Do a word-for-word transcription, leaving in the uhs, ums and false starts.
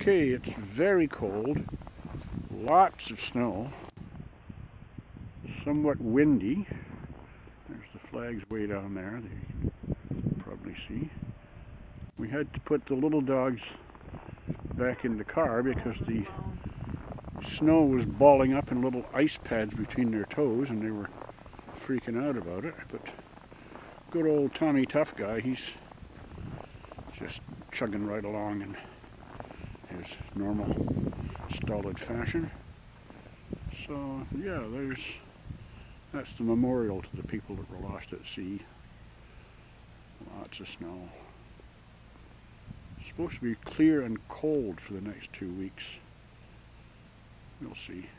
Okay, it's very cold, lots of snow, somewhat windy. There's the flags way down there, that you can probably see. We had to put the little dogs back in the car because the snow was balling up in little ice pads between their toes and they were freaking out about it. But good old Tommy Tough Guy, he's just chugging right along in his normal stolid fashion. So yeah, there's that's the memorial to the people that were lost at sea. Lots of snow. It's supposed to be clear and cold for the next two weeks. We'll see.